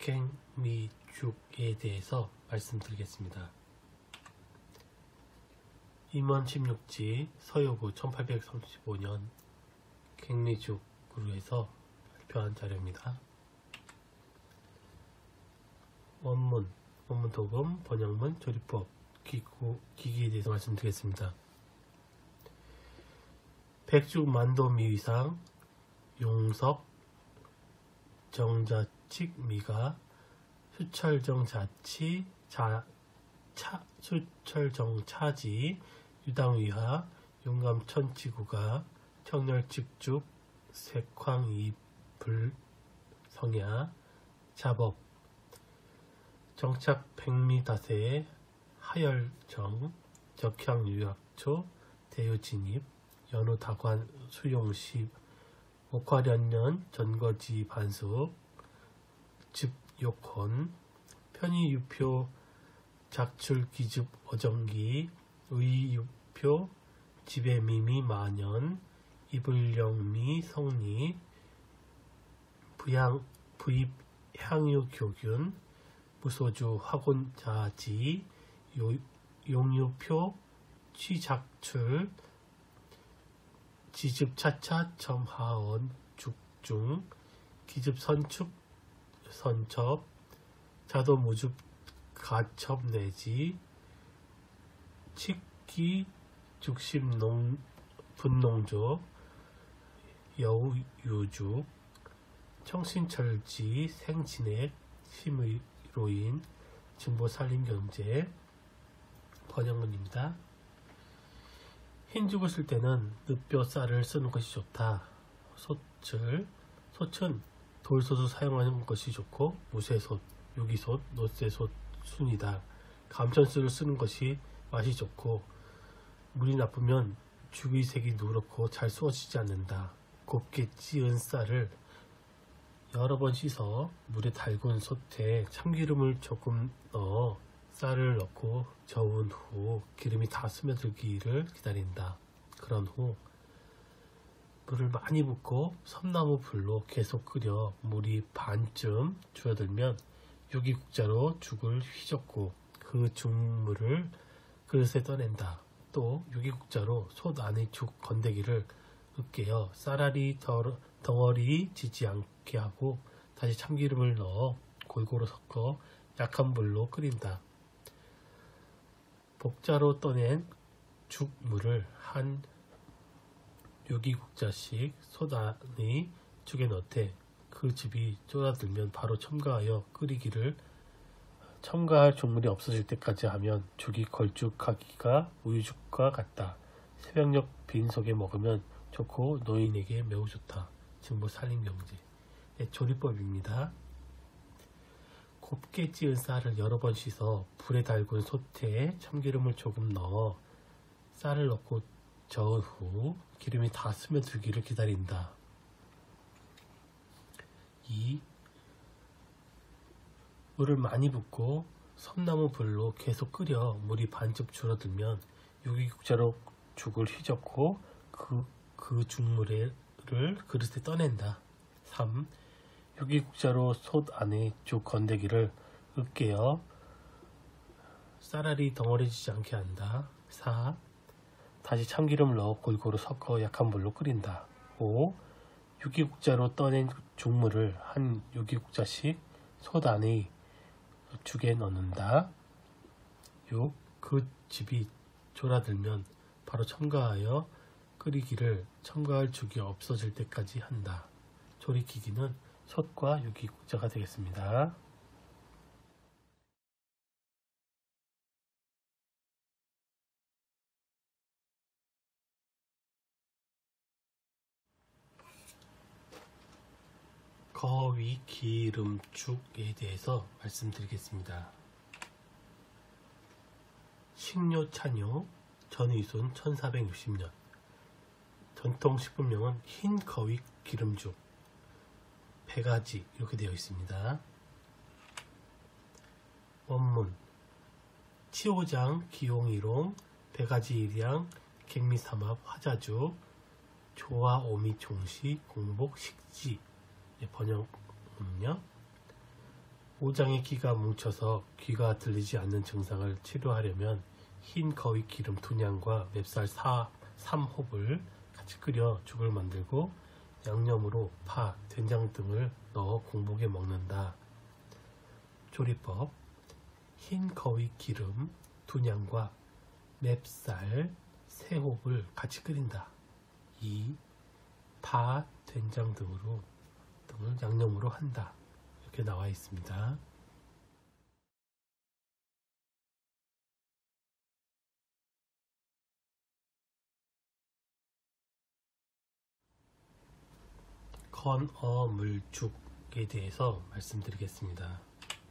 갱미죽에 대해서 말씀드리겠습니다. 임원 16지 서효구 1835년 갱미죽으로 해서 발표한 자료입니다. 원문 도금, 번역문, 조리법, 기기에 대해서 말씀드리겠습니다. 백죽 만도미위상 용석 정자칙 미가 수철정자치 수철정차지 유당위하 용감천지구가 청렬직죽 색황이불 성야 자법 정착 백미다세 하열정 적향유약초 대유진입 연우다관 수용시 목화련년 전거지 반숙 즙욕혼 편의유표 작출기즙 어정기 의유표 지배미미 만연 이불령미 성리 부입 향유교균 무소주 화곤자지 용유표 취작출 지즙차차 점하언 죽중 기즙선축 선첩 자도무줍 가첩 내지 칙기 죽심 분농조 여우유죽 청신철지 생진액 심의로인 증보살림경제 번역문입니다. 흰죽을 쓸 때는 늪뼈 쌀을 쓰는 것이 좋다. 솥은 돌솥을 사용하는 것이 좋고 무쇠솥, 유기솥, 노쇠솥 순이다. 감천술을 쓰는 것이 맛이 좋고 물이 나쁘면 죽의 색이 누렇고 잘 쏘지지 않는다. 곱게 찌은 쌀을 여러 번 씻어 물에 달군 솥에 참기름을 조금 넣어 쌀을 넣고 저은 후 기름이 다 스며들기를 기다린다. 그런 후 물을 많이 붓고 섬나무 불로 계속 끓여 물이 반쯤 줄어들면 유기국자로 죽을 휘젓고 그 죽물을 그릇에 떠낸다. 또 유기국자로 솥 안의 죽 건더기를 으깨어 쌀알이 덩어리 지지 않게 하고 다시 참기름을 넣어 골고루 섞어 약한 불로 끓인다. 복자로 떠낸 죽물을 한 유기국자씩 솥 안의 죽에 넣되 그 즙이 쫄아들면 바로 첨가하여 끓이기를 첨가할 죽물이 없어질 때까지 하면 죽이 걸쭉하기가 우유죽과 같다. 새벽녘 빈속에 먹으면 좋고 노인에게 매우 좋다. 증보살림경제 조리법입니다. 곱게 찌은 쌀을 여러 번 씻어 불에 달군 솥에 참기름을 조금 넣어 쌀을 넣고 저은 후 기름이 다 스며들기를 기다린다. 2. 물을 많이 붓고 섬나무 불로 계속 끓여 물이 반쯤 줄어들면 유기국자로 죽을 휘젓고 그 죽물을 그릇에 떠낸다. 3. 유기국자로 솥 안에 죽 건더기를 으깨어 쌀알이 덩어리지지 않게 한다. 4. 다시 참기름을 넣어 골고루 섞어 약한 불로 끓인다. 5. 유기국자로 떠낸 죽물을 한 유기국자씩 솥 안의 죽에 넣는다. 6. 그 즙이 졸아들면 바로 첨가하여 끓이기를 첨가할 죽이 없어질 때까지 한다. 조리기기는 솥과 유기국자가 되겠습니다. 거위 기름죽에 대해서 말씀드리겠습니다. 식료 찬요 전의순 1460년 전통식품명은 흰 거위 기름죽 배가지 이렇게 되어 있습니다. 원문 치호장 기용이롱 배가지일양 갱미삼합 화자죽 조화오미 총시 공복 식지 번역은요. 오장의 기가 뭉쳐서 귀가 들리지 않는 증상을 치료하려면 흰 거위 기름 2냥과 맵쌀 3홉을 같이 끓여 죽을 만들고 양념으로 파, 된장 등을 넣어 공복에 먹는다. 조리법: 흰 거위 기름 2냥과 맵쌀 3홉을 같이 끓인다. 2. 파, 된장 등을 양념으로 한다. 이렇게 나와 있습니다. 건어물죽에 대해서 말씀드리겠습니다.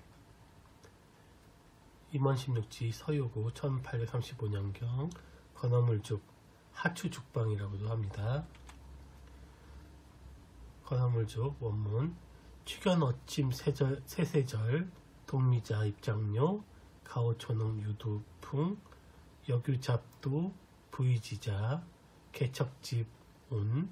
임원 16지 서유구 1835년경 건어물죽, 하추죽방이라고도 합니다. 건어물죽 원문: 취견어침 세세절 동미자 입장료 가오초농 유두풍 여규잡도 부이지자 개척집 운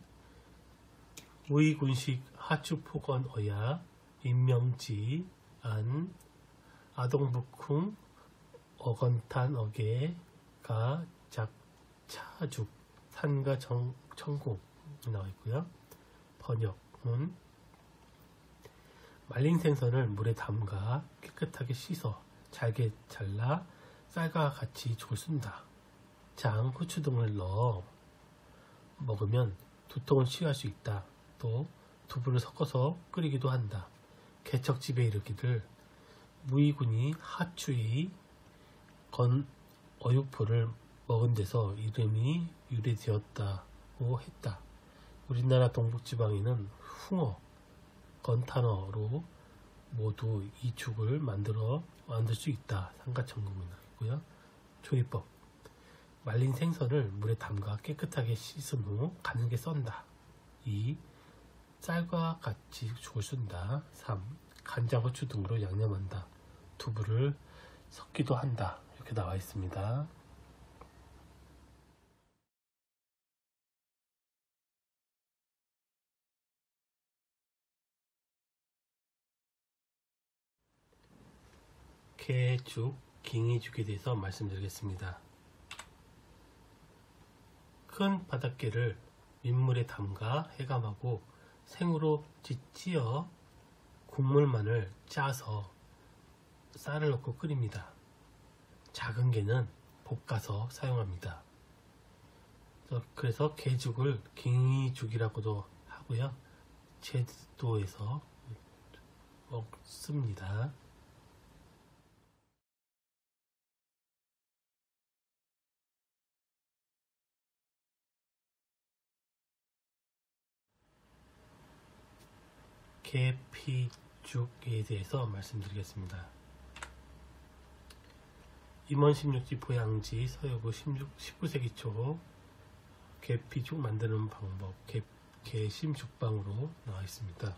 무의군식 하추포건 어야 인명지 안 아동북쿵 어건탄 어게가 작차죽 산가 청곡 나와 있고요. 번역은: 말린 생선을 물에 담가 깨끗하게 씻어 잘게 잘라 쌀과 같이 죽을 쓴다. 장, 후추 등을 넣어 먹으면 두통을 치유할 수 있다. 또 두부를 섞어서 끓이기도 한다. 개척집에 이르기를 무의군이 하추의 건어육포를 먹은 데서 이름이 유래되었다고 했다. 우리나라 동북지방에는 붕어, 건탄어로 모두 이 죽을 만들 수 있다. 상가천국이고요. 조리법: 말린 생선을 물에 담가 깨끗하게 씻은 후 가늘게 썬다. 2. 쌀과 같이 죽을 쓴다. 3. 간장, 후추 등으로 양념한다. 두부를 섞기도 한다. 이렇게 나와 있습니다. 개죽, 깅이죽에 대해서 말씀드리겠습니다. 큰 바닷개를 민물에 담가 해감하고 생으로 찌어 국물만을 짜서 쌀을 넣고 끓입니다. 작은 개는 볶아서 사용합니다. 그래서 개죽을 깅이죽이라고도 하고요. 제주도에서 먹습니다. 계피죽에 대해서 말씀드리겠습니다. 임원 16지 보양지 서유구 19세기 초 계피죽 만드는 방법 계심죽방으로 나와 있습니다.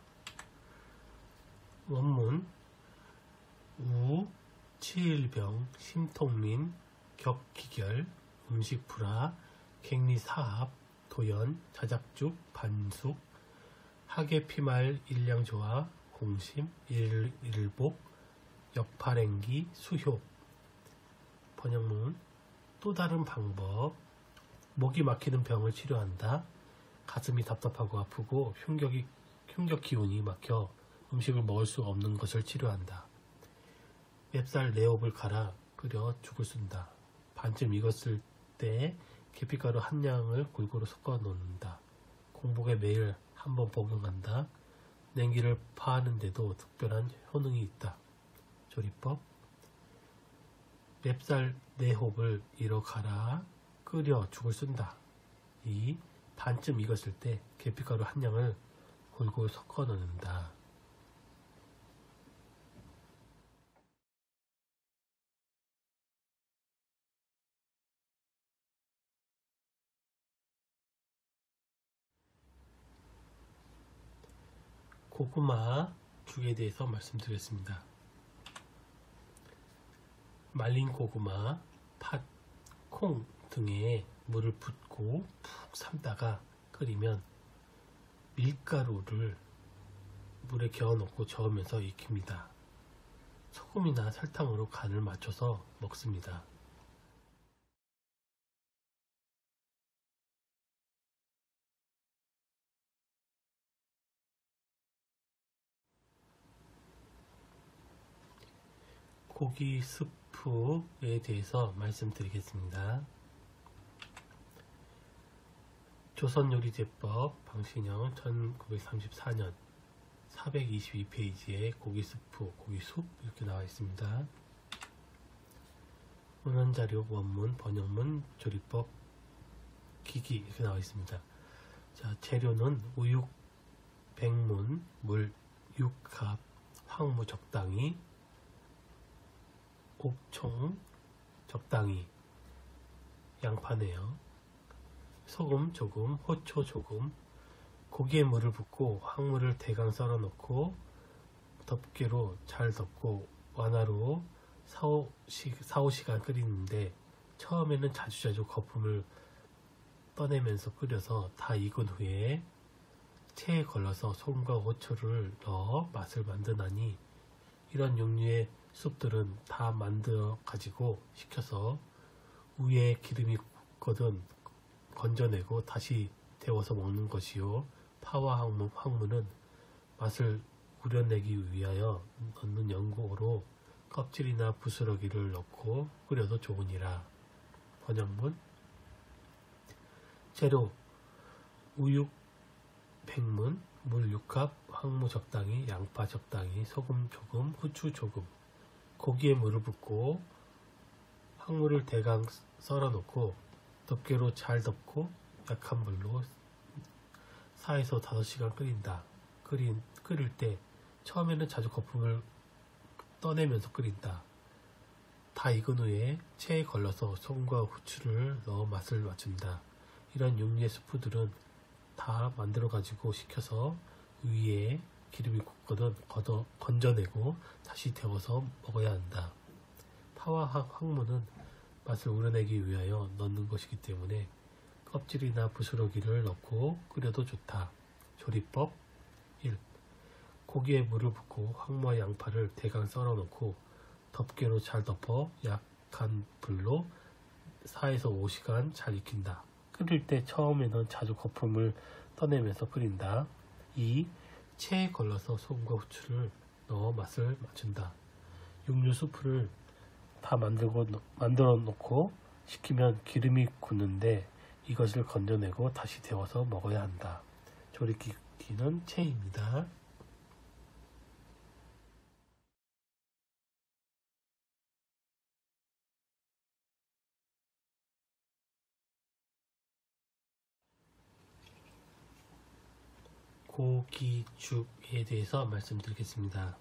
원문: 우, 치일병, 심통민, 격기결, 음식불화, 갱리사합, 도연, 자작죽, 반숙, 하계피말 일량조화, 공심, 일복, 역파랭기, 수효. 번역문: 또 다른 방법: 목이 막히는 병을 치료한다. 가슴이 답답하고 아프고 흉격 기운이 막혀 음식을 먹을 수 없는 것을 치료한다. 맵쌀 4홉을 갈아 끓여 죽을 쓴다. 반쯤 익었을 때 계피가루 한 냥을 골고루 섞어 놓는다. 공복에 매일 한 번 복용한다. 냉기를 파하는데도 특별한 효능이 있다. 조리법: 맵쌀 4홉을 이어 갈아 끓여 죽을 쓴다. 2. 반쯤 익었을 때 계피가루 한 냥을 골고루 섞어 넣는다. 고구마 죽에 대해서 말씀드리겠습니다. 말린 고구마, 팥, 콩 등에 물을 붓고 푹 삶다가 끓이면 밀가루를 물에 개어 넣고 저으면서 익힙니다. 소금이나 설탕으로 간을 맞춰서 먹습니다. 고기 스프에 대해서 말씀드리겠습니다. 조선요리제법 방신형 1934년 422페이지에 고기 스프, 고기 숲 이렇게 나와 있습니다. 문헌자료, 원문, 번역문, 조리법, 기기 이렇게 나와 있습니다. 자, 재료는 우육, 백문, 물, 육합, 황무 적당히, 옥총 적당히, 양파네요. 소금 조금, 호초 조금, 고기에 물을 붓고 황무를 대강 썰어 넣고 덮개로 잘 덮고 완화로 4-5시간 끓이는데 처음에는 자주자주 거품을 떠내면서 끓여서 다 익은 후에 체에 걸러서 소금과 호초를 넣어 맛을 만드나니 이런 종류의 숲들은 다 만들어 가지고 식혀서 위에 기름이 굳거든 건져내고 다시 데워서 먹는 것이요. 파와 황무는 맛을 우려내기 위하여 넣는 연고로 껍질이나 부스러기를 넣고 끓여도 좋으니라. 번역문 재료 우육 백문, 물 6합, 황무 적당히, 양파 적당히, 소금 조금, 후추 조금. 고기에 물을 붓고 황무를 대강 썰어 놓고 덮개로 잘 덮고 약한 불로 4에서 5시간 끓인다. 끓일 때 처음에는 자주 거품을 떠내면서 끓인다. 다 익은 후에 체에 걸러서 소금과 후추를 넣어 맛을 맞춘다. 이런 육류의 스프들은 다 만들어 가지고 식혀서 위에 기름이 굳거든 건져내고 다시 데워서 먹어야 한다. 파와 황무는 맛을 우려내기 위하여 넣는 것이기 때문에 껍질이나 부스러기를 넣고 끓여도 좋다. 조리법 1. 고기에 물을 붓고 황무와 양파를 대강 썰어 놓고 덮개로 잘 덮어 약한 불로 4에서 5시간 잘 익힌다. 끓일 때 처음에는 자주 거품을 떠내면서 끓인다. 2. 체에 걸러서 소금과 후추를 넣어 맛을 맞춘다. 육류 수프를 다 만들어 놓고 식히면 기름이 굳는데 이것을 건져내고 다시 데워서 먹어야 한다. 조리기기는 체입니다. 고기죽에 대해서 말씀드리겠습니다.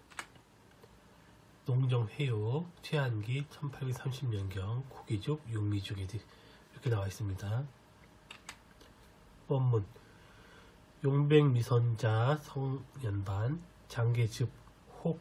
농정회요 최한기 1830년경 고기죽 용미죽에 이렇게 나와 있습니다. 원문 용백미선자 성연반 장계즙 혹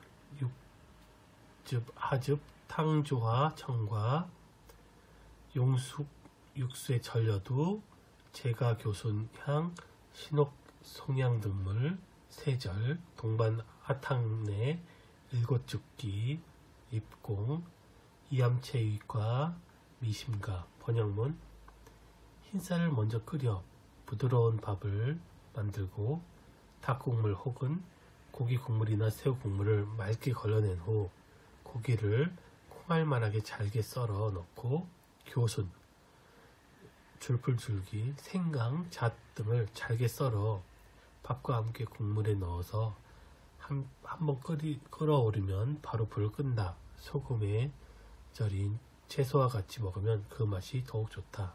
육즙 하즙 탕주화 청과 용숙 육수의 전려두 제가 교순향 신옥 송양등물 세절 동반 아탕내 일곱죽기 입공 이암체위과 미심가. 번역문 흰쌀을 먼저 끓여 부드러운 밥을 만들고 닭국물 혹은 고기 국물이나 새우 국물을 맑게 걸러낸 후 고기를 콩알만하게 잘게 썰어 넣고 교순, 줄풀줄기, 생강, 잣 등을 잘게 썰어 밥과 함께 국물에 넣어서 한번 끓어오르면 바로 불을 끈다. 소금에 절인 채소와 같이 먹으면 그 맛이 더욱 좋다.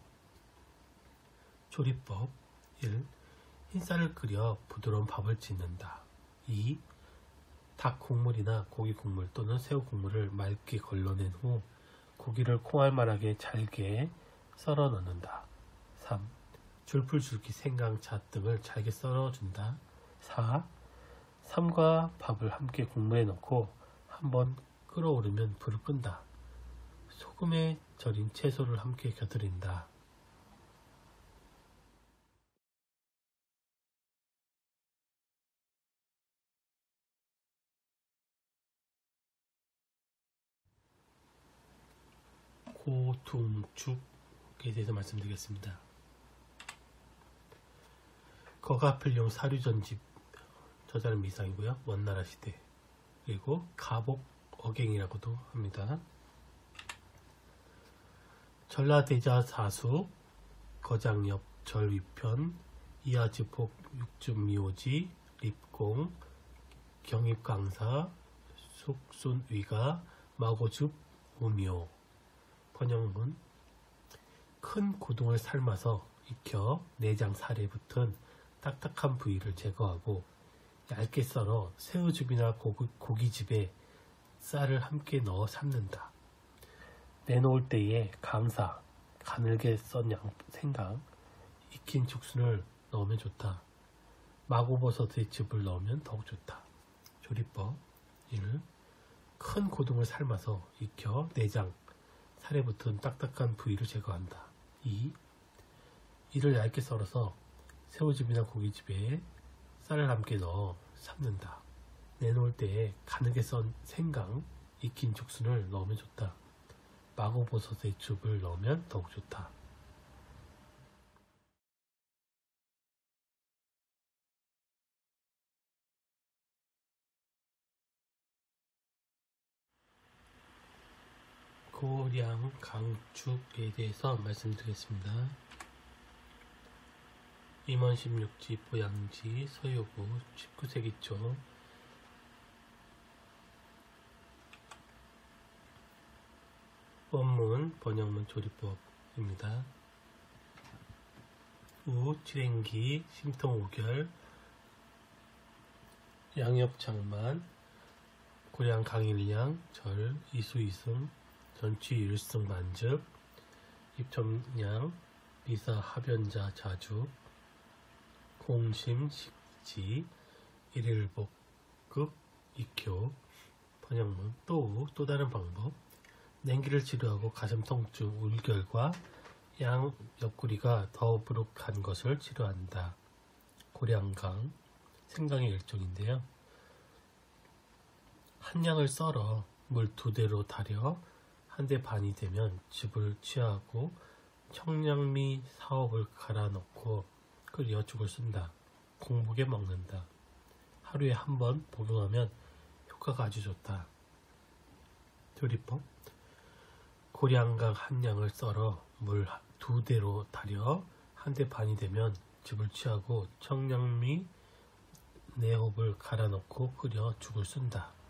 조리법 1. 흰쌀을 끓여 부드러운 밥을 짓는다. 2. 닭 국물이나 고기 국물 또는 새우 국물을 맑게 걸러낸 후 고기를 콩알만하게 잘게 썰어 넣는다. 3. 줄풀줄기 생강, 잣 등을 잘게 썰어준다. 4. 쌈과 밥을 함께 국물에 넣고 한번 끓어오르면 불을 끈다. 소금에 절인 채소를 함께 곁들인다. 고퉁죽에 대해서 말씀드리겠습니다. 거가필용 사류전집 저자는 미상이고요. 원나라 시대. 그리고 가복어갱이라고도 합니다. 전라대자 사수 거장엽 절위편 이하지폭 육준미오지 립공 경입강사 숙순위가 마고줍 우묘. 번역문. 큰 고등을 삶아서 익혀 내장 살에 붙은 딱딱한 부위를 제거하고 얇게 썰어 새우즙이나 고기즙에 쌀을 함께 넣어 삶는다. 내놓을 때에 강사, 가늘게 썬 생강, 익힌 죽순을 넣으면 좋다. 마고버섯의 즙을 넣으면 더욱 좋다. 조리법 1. 큰 고등을 삶아서 익혀 내장, 살에 붙은 딱딱한 부위를 제거한다. 2. 이를 얇게 썰어서 새우즙이나 고기즙에 쌀을 함께 넣어 삶는다. 내놓을 때에 가늘게 썬 생강, 익힌 죽순을 넣으면 좋다. 마고버섯의 즙을 넣으면 더욱 좋다. 고량강죽에 대해서 말씀드리겠습니다. 임원 16지 보양지 서효구 19세기 초. 원문 번역문 조리법입니다. 우 칠행기 심통오결 양엽장만 고량 강일량 절 이수이승 전취 일승 만즙 입점량 리사 합연자 자주 공심 식지 일일복극 익효. 번역문. 또 다른 방법. 냉기를 치료하고 가슴 통증 울결과 양 옆구리가 더부룩한 것을 치료한다. 고량강 생강의 일종인데요. 한 양을 썰어 물 2대로 달여 1대 반이 되면 즙을 취하고 청량미 사업을 갈아 넣고 끓여 죽을 쓴다. 공복에 먹는다. 하루에 1번 복용하면 효과가 아주 좋다. 조리법. 고량강 한 양을 썰어 물 2대로 달여 1대 반이 되면 즙을 취하고 청량미 내홉을 갈아 넣고 끓여 죽을 쓴다.